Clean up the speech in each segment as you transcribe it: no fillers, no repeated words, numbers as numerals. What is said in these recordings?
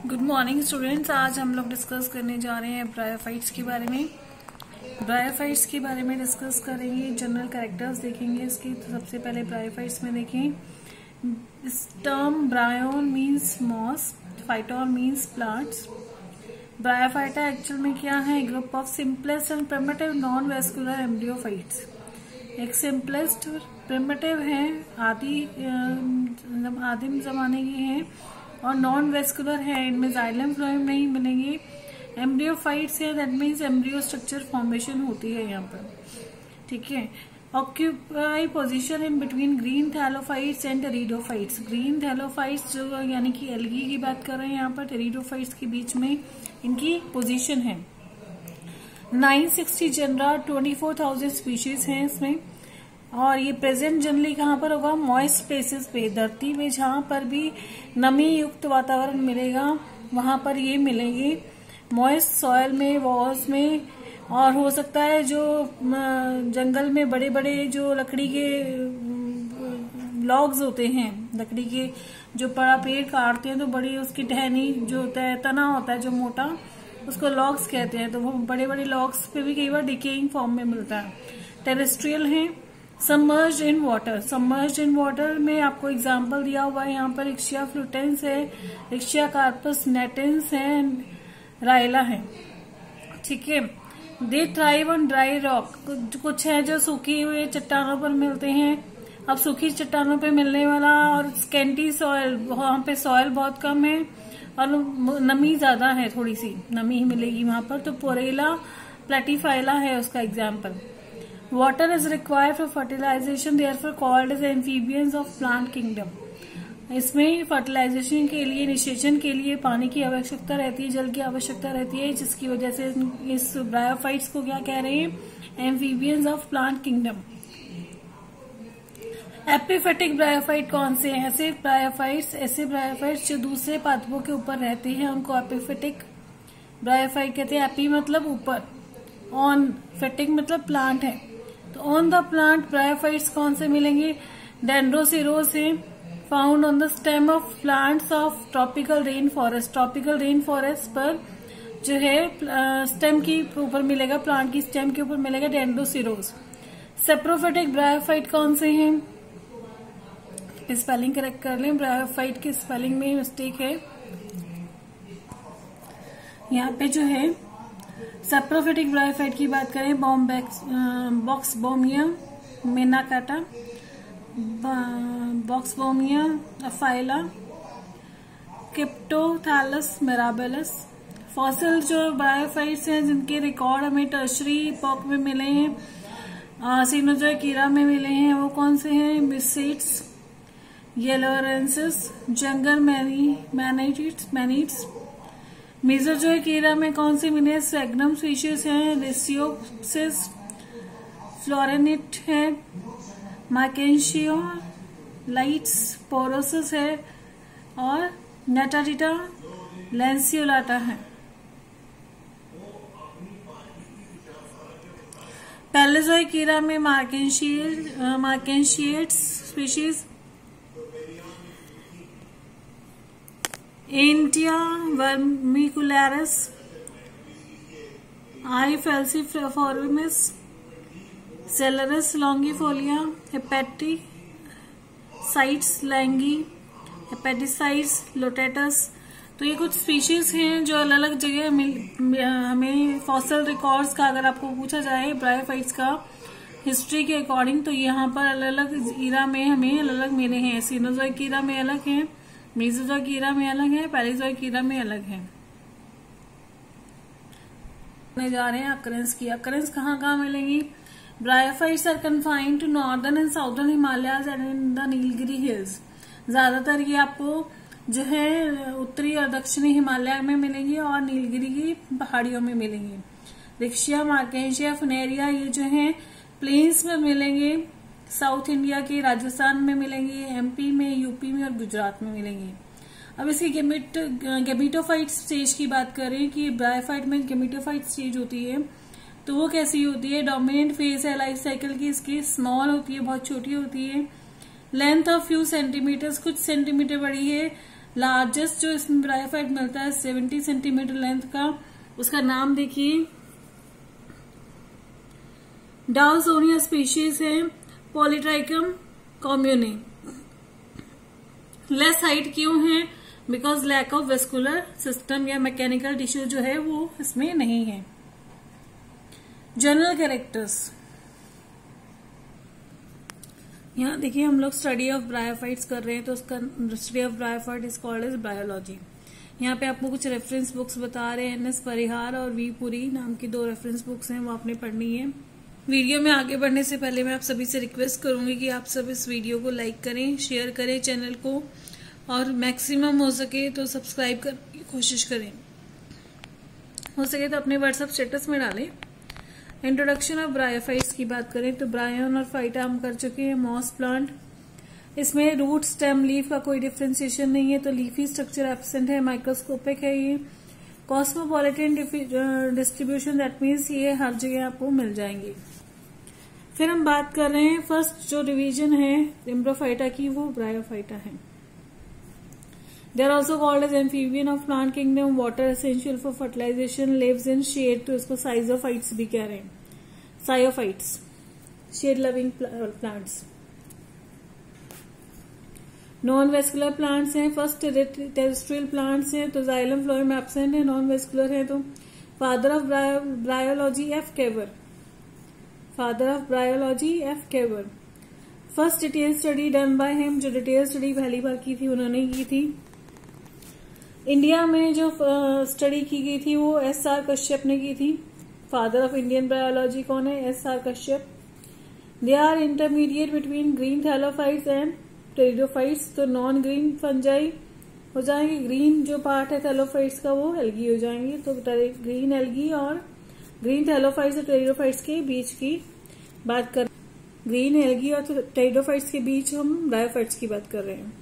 Good morning students. आज हम लोग डिस्कस करने जा रहे हैं ब्रायोफाइट्स के बारे में। ब्रायोफाइट्स के बारे में डिस्कस करेंगे, जनरल कैरेक्टर्स देखेंगे इसके। तो सबसे पहले ब्रायोफाइट्स में देखें, इस term bryon means moss, phyton means plants. Bryophyta actual में क्या है? Group of simplest and primitive non vascular embryophytes. एक सिंपलेस्ट प्रिमिटिव है, आदिम जमाने के हैं, और नॉन वेस्कुलर है, इनमें जाइलम फ्लोएम नहीं मिलेंगे। एम्ब्रियोफाइट्स है, that means embryo structure formation होती है यहाँ पर, ठीक है। Occupy position in between green thallophytes and pteridophytes. Green thallophytes जो यानी कि एल्गी की बात कर रहे हैं यहाँ पर, टेरिडोफाइट्स के बीच में इनकी पोजीशन है। 960 जनरा, 24,000 स्पीशीज हैं इसमें। और ये प्रेजेंट जनरली कहाँ पर होगा? मॉइस्ट प्लेसेस पे, धरती में जहां पर भी नमी युक्त वातावरण मिलेगा वहां पर ये मिलेंगे। मॉइस्ट सॉयल में, वॉल्स में, और हो सकता है जो जंगल में बड़े बड़े जो लकड़ी के लॉग्स होते हैं, लकड़ी के जो बड़ा पेड़ काटते हैं तो बड़ी उसकी टहनी जो होता है, तना होता है जो मोटा, उसको लॉग्स कहते हैं। तो वो बड़े बड़े लॉग्स पे भी कई बार डिकेइंग फॉर्म में मिलता है। टेरेस्ट्रियल है। Submerged in water. Submerged in water में आपको एग्जांपल दिया हुआ है यहाँ पर, इक्शिया फ्लूटेंस है, इक्शिया कार्पस नेटेंस है, राइला है, ठीक है। They thrive on dry rock. कुछ है जो सूखी हुए चट्टानों पर मिलते हैं। अब सूखी चट्टानों पे मिलने वाला और स्केंटी सॉयल, वहां पे सॉयल बहुत कम है और नमी ज्यादा है, थोड़ी सी नमी मिलेगी वहां पर, तो पोरेला प्लेटिफाइला है उसका example. Water is required for fertilization, therefore called as amphibians of plant kingdom. इसमें फर्टिलाइजेशन के लिए, निषेचन के लिए पानी की आवश्यकता रहती है, जल की आवश्यकता रहती है, जिसकी वजह से इस ब्रायोफाइट्स को क्या कह रहे हैं? Amphibians of plant kingdom. Epiphytic bryophyte कौन से हैं? ऐसे ब्रायोफाइट्स जो दूसरे पादपों के ऊपर रहते हैं उनको एपिफेटिक ब्रायोफाइट कहते हैं। एपी मतलब ऊपर, ऑन, फेटिक मतलब प्लांट है। तो ऑन द प्लांट ब्रायोफाइट्स कौन से मिलेंगे? डेंड्रोसिरोस है, found on the stem of plants of tropical rain forest. Tropical rain forest पर जो है स्टेम की ऊपर मिलेगा, प्लांट की स्टेम के ऊपर मिलेगा डेंड्रोसिरोस। सेप्रोफेटिक ब्रायोफाइट कौन से हैं? स्पेलिंग करेक्ट कर लें, ब्रायोफाइट के स्पेलिंग में मिस्टेक है यहाँ पे जो है। सेप्रोफेटिक ब्रायोफाइट की बात करें, बॉक्सबोमिया मेनाकाटा, Buxbaumia aphylla, Cryptothallus mirabilis. Fossil जो ब्रायोफाइट्स हैं जिनके रिकॉर्ड हमें टर्शरी इपॉक में मिले हैं, सिनोजोइक ईरा में मिले हैं, वो कौन से हैं? मिसिट्स, येलोरेंसिस, जंगल मैनीट्स। मेसोजोइक एरा में कौन से मिले? स्वेग्नम स्पीशीज है, रेसियोप्सिस, फ्लोरेनिट है, मार्केंशियो लाइट्स, पोरोसिस है, और नेटाटिटा लैंसियोलाटा है। पैलेजोइक एरा में मार्केंशिएट्स स्पीशीज, एंटिया वर्मिकुलरिस, आई फैल्सिफॉर्मिस, सेलरस लॉन्गिफोलिया, हेपेटिसाइट्स लैंगी, हेपेटिसाइट्स लोटेटस। तो ये कुछ स्पीशीज हैं जो अलग अलग जगह हमें फॉसिल रिकॉर्ड्स का, अगर आपको पूछा जाए ब्रायोफाइट्स का हिस्ट्री के अकॉर्डिंग, तो यहाँ पर अलग अलग ईरा में हमें अलग अलग मिले हैं। सिनोजोइक ईरा में अलग है, मेसोजोइक ईरा में अलग है, पैलेजोइक ईरा में अलग है। जा रहे हैं अकरेंस की। अकरेंस कहाँ कहाँ मिलेंगी? Bryophytes are confined to northern and southern Himalayas and in the Nilgiri hills. ज्यादातर ये आपको जो है उत्तरी और दक्षिणी हिमालय में मिलेंगी और नीलगिरी की पहाड़ियों में मिलेंगी। रिक्शिया, मार्केशिया, फुनेरिया ये जो है प्लेन्स में मिलेंगे, साउथ इंडिया के राजस्थान में मिलेंगे, एमपी में, यूपी में और गुजरात में मिलेंगे। अब इसकी गेमिटोफाइट स्टेज की बात करें कि ब्रायोफाइट में गेमिटोफाइट स्टेज होती है, तो वो कैसी होती है? डोमिनेंट फेज है लाइफ साइकिल की इसकी, स्मॉल होती है, बहुत छोटी होती है। लेंथ ऑफ फ्यू सेंटीमीटर्स, कुछ सेंटीमीटर बड़ी है, लार्जेस्ट जो इसमें ब्रायोफाइट मिलता है 70 सेंटीमीटर लेंथ का, उसका नाम देखिए डाउसोनिया स्पीशीज है, पॉलीट्राइकम कॉम्यूनी। लेस हाइट क्यों है? Because lack of vascular system या मैकेनिकल टिश्यू जो है वो इसमें नहीं है। जनरल कैरेक्टर्स, यहाँ देखिए हम लोग स्टडी ऑफ ब्रायोफाइट्स कर रहे हैं, तो उसका study of bryophyte is called as biology. यहाँ पे आपको कुछ रेफरेंस बुक्स बता रहे हैं, NS परिहार और वी पुरी नाम की 2 रेफरेंस बुक्स हैं, वो आपने पढ़नी है। वीडियो में आगे बढ़ने से पहले मैं आप सभी से रिक्वेस्ट करूंगी कि आप सब इस वीडियो को लाइक करें, शेयर करें चैनल को, और मैक्सिमम हो सके तो सब्सक्राइब करने की कोशिश करें, हो सके तो अपने व्हाट्सएप स्टेटस में डालें। इंट्रोडक्शन ऑफ ब्रायोफाइट्स की बात करें तो ब्रायन और फाइटा हम कर चुके हैं। मॉस प्लांट, इसमें रूट स्टेम लीफ का कोई डिफ्रेंसिएशन नहीं है, तो लीफी स्ट्रक्चर एब्सेंट है, माइक्रोस्कोपिक है ये। कॉस्मोपॉलिटन डिस्ट्रीब्यूशन, दैट मीन्स ये हर जगह आपको मिल जाएंगे। फिर हम बात कर रहे हैं फर्स्ट जो डिवीजन है एम्ब्रोफाइटा की, वो ब्रायोफाइटा है। They are also called as amphibian of plant kingdom, water essential for fertilisation, lives in shade, तो इसको साइजोफाइट्स भी कह रहे हैं, sciophytes, shade loving plants. Non vascular plants हैं, फर्स्ट टेरेस्ट्रियल प्लांट्स हैं, तो जाइलम फ्लोएम एब्सेंट है, नॉन वेस्कुलर है। तो father of bryology F Cavers, father of bryology F Cavers. First detail study done by him, जो detail study पहली बार की थी उन्होंने की थी। इंडिया में जो स्टडी की गई थी वो SR कश्यप ने की थी। फादर ऑफ इंडियन बायोलॉजी कौन है? SR Kashyap. They are intermediate between green thallophytes and pteridophytes, तो नॉन ग्रीन फंजाई हो जाएंगे, ग्रीन जो पार्ट है थैलोफाइट्स का वो एल्गी हो जाएंगे। तो ग्रीन एल्गी और ग्रीन थैलोफाइट्स और टेरिडोफाइट्स के बीच की बात कर, ग्रीन एल्गी और टेरिडोफाइट्स के बीच हम ब्रायोफाइट्स की बात कर रहे हैं।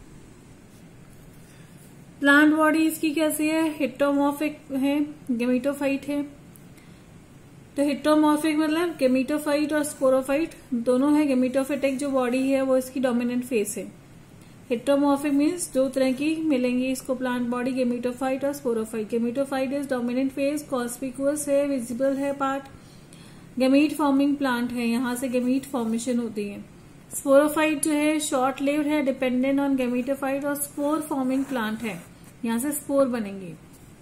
प्लांट बॉडी इसकी कैसी है? हिट्टोमॉर्फिक है, गेमिटोफाइट है। तो हिट्टोमॉर्फिक मतलब गेमिटोफाइट और स्पोरोफाइट दोनों है। गेमिटोफिटिक जो बॉडी है वो इसकी डोमिनेंट फेस है। हिट्टोमॉर्फिक मीन्स 2 तरह की मिलेंगी इसको प्लांट बॉडी, गेमिटोफाइट और sporophyte. Gametophyte is dominant phase, conspicuous है, विजिबल है पार्ट, गेमीट फॉर्मिंग प्लांट है, यहां से गेमीट फॉर्मेशन होती है। स्पोरोफाइट जो है शॉर्ट लिव्ड है, डिपेंडेंट ऑन गेमिटोफाइट और स्पोर फॉर्मिंग प्लांट है, यहां से स्पोर बनेंगे।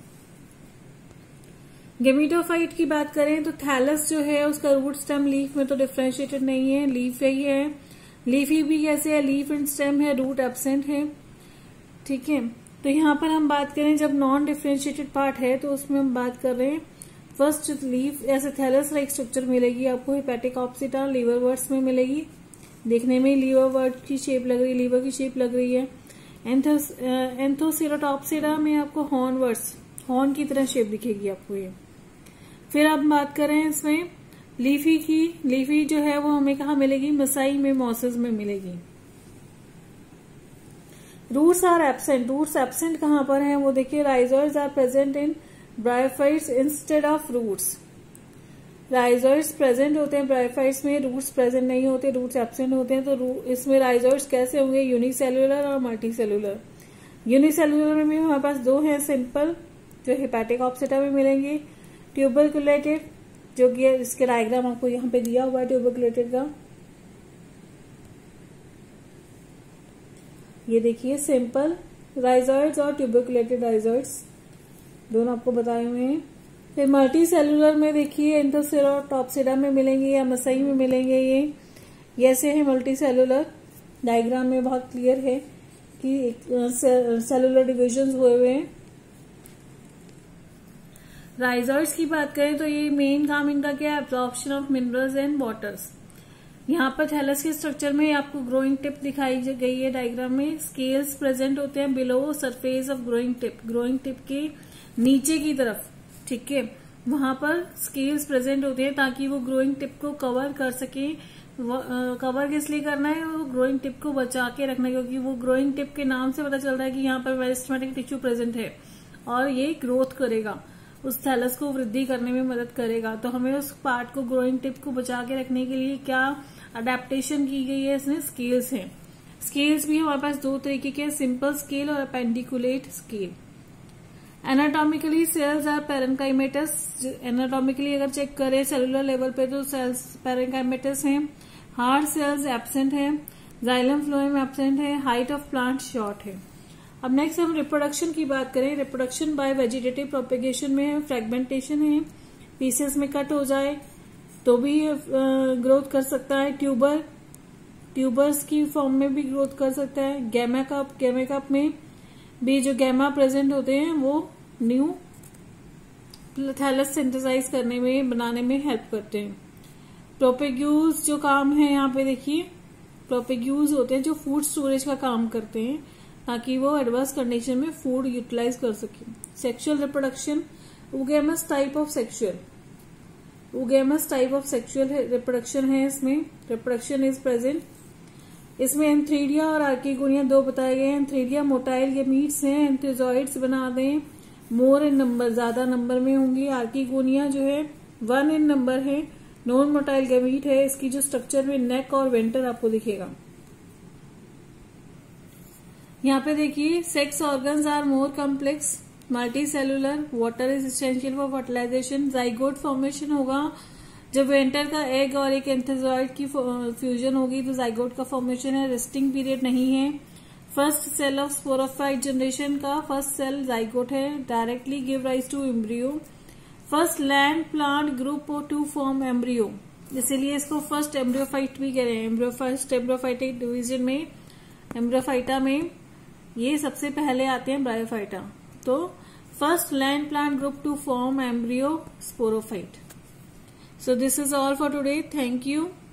गेमिटोफाइट की बात करें तो थैलस जो है उसका रूट स्टेम लीफ में तो डिफ्रेंशिएटेड नहीं है, लीफ ही है। लीफी भी कैसे है? लीफ एंड स्टेम है, रूट एब्सेंट है। ठीक है, तो यहां पर हम बात करें जब नॉन डिफ्रेंशिएटेड पार्ट है तो उसमें हम बात कर रहे हैं फर्स्ट लीफ, ऐसे थैलस लाइक स्ट्रक्चर मिलेगी आपको हेपेटिक ऑप्सिटा, लीवर वर्ड्स में मिलेगी। देखने में लीवर वर्ड की शेप लग रही है, लीवर की शेप लग रही है। एंथोसेरोटॉप्सिडा में आपको हॉर्न वर्ड्स, हॉर्न की तरह शेप दिखेगी आपको ये। फिर अब बात करें इसमें लीफी की, लीफी जो है वो हमें कहा मिलेगी? मसाई में, मॉसेस में मिलेगी। Roots are absent, roots absent कहां पर है वो देखिए, rhizoids are present in bryophytes instead of roots. Rhizoids present होते हैं ब्रायोफाइट्स में, रूट्स प्रेजेंट नहीं होते, रूट्स एब्सेंट होते हैं। तो इसमें राइजोइड्स कैसे होंगे? यूनिसेलुलर और मल्टीसेलुलर। यूनिसेलुलर में हमारे पास 2 हैं सिंपल, जो हेपेटिक ऑप्सिटा में मिलेंगे, ट्यूबरकुलेटेड, जो कि इसके डायग्राम आपको यहाँ पे दिया हुआ है ट्यूबरकुलेटेड का। ये देखिए सिंपल राइजोइड्स और ट्यूबरकुलेटेड राइजोइड्स दोनों आपको बताए हुए हैं। फिर मल्टी सेलुलर में देखिए एंथोसेरोटॉप्सिडा में मिलेंगे या मसई में मिलेंगे, ये ऐसे है मल्टी सेलुलर। डायग्राम में बहुत क्लियर है कि सेलुलर डिविजन्स हुए हुए हैं। राइजोइड्स की बात करें तो ये मेन काम इनका क्या है? Absorption of minerals and waters. यहाँ पर थैलस के स्ट्रक्चर में आपको ग्रोइंग टिप दिखाई गई है डायग्राम में। स्केल्स प्रेजेंट होते हैं below surface of growing tip, growing tip के नीचे की तरफ। ठीक है, वहां पर स्केल्स प्रेजेंट होते हैं ताकि वो ग्रोइंग टिप को कवर कर सके। कवर किस लिए करना है? वो ग्रोइंग टिप को बचा के रखना है, क्योंकि वो ग्रोइंग टिप के नाम से पता चल रहा है कि यहाँ पर मेरिस्टेमेटिक टिश्यू प्रेजेंट है और ये ग्रोथ करेगा, उस थैलस को वृद्धि करने में मदद करेगा। तो हमें उस पार्ट को, ग्रोइंग टिप को बचा के रखने के लिए क्या अडेप्टेशन की गई है? इसमें स्केल्स हैं। स्केल्स भी हमारे पास दो तरीके के, सिंपल स्केल और appendiculate scale. Anatomically cells are parenchymatous. Anatomically अगर चेक करें सेलुलर लेवल पे तो सेल्स पैरेन्काइमेटस हैं। हार्ड सेल्स एब्सेंट है, जाइलम फ्लोएम एब्सेंट है, हाइट ऑफ प्लांट शॉर्ट है। अब नेक्स्ट हम रिप्रोडक्शन की बात करें। रिप्रोडक्शन बाय वेजिटेटिव प्रोपेगेशन में फ्रेगमेंटेशन है, पीसेस में कट हो जाए तो भी ग्रोथ कर सकता है। ट्यूबर्स की फॉर्म में भी ग्रोथ कर सकता है। गैमा कप में भी जो गैमा प्रेजेंट होते हैं वो न्यू थैलस सिंथेसाइज करने में, बनाने में हेल्प करते हैं। प्रोपेग्यूल्स जो काम है यहाँ पे देखिए, प्रोपेग्यूल्स होते हैं जो फूड स्टोरेज का काम करते हैं ताकि वो एडवर्स कंडीशन में फूड यूटिलाइज कर सके। Sexual reproduction, oogamous type of sexual reproduction है। इसमें रिप्रोडक्शन इज प्रेजेंट। इसमें एंथ्रीडिया और आर्किगोनिया दो बताए गए हैं। एंथ्रीडिया मोटाइल गैमीट्स हैं, एंथ्रोजॉइड्स बना दें, मोर इन नंबर, ज्यादा नंबर में होंगी। आर्किगोनिया जो है 1 इन नंबर है, नॉन मोटाइल गैमीट है। इसकी जो स्ट्रक्चर में नेक और वेंटर आपको दिखेगा। यहाँ पे देखिए sex organs are more complex, multi cellular, water is essential for fertilisation. Zygote formation होगा जब वेंटर का एग और एक एंथ्रोजॉइड की फ्यूजन होगी तो जाइगोट का फॉर्मेशन है। रेस्टिंग पीरियड नहीं है। First cell of sporophyte generation का फर्स्ट सेल जाइगोट है। Directly give rise to embryo. First land plant group to form embryo, इसीलिए इसको फर्स्ट एम्ब्रियोफाइट भी कह रहे हैं। फर्स्ट एम्ब्रियोफाइटिक डिवीजन में, एम्ब्रियोफाइटा में ये सबसे पहले आते हैं ब्रायोफाइटा। तो first land plant group to form embryo sporophyte. So this is all for today. Thank you.